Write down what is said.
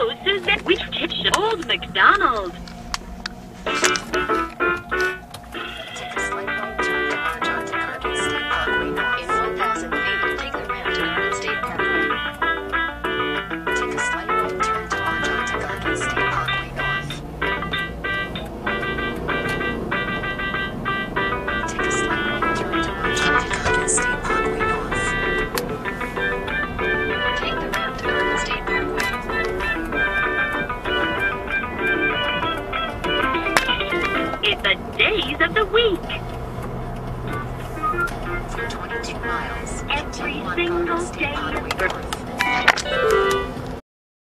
Hello, Susan. Which kitchen? Old McDonald. Take a slight right turn to merge onto Garden State Parkway North. In 1,000 feet, take the ramp to Garden State Parkway. Take a slight right turn to merge onto Garden State Parkway North. Take a slight right turn to merge onto Garden State Parkway North. Take the ramp to Garden State Parkway. It's the days of the week. For 22 miles, Every continue on single Garden State day. Parkway North.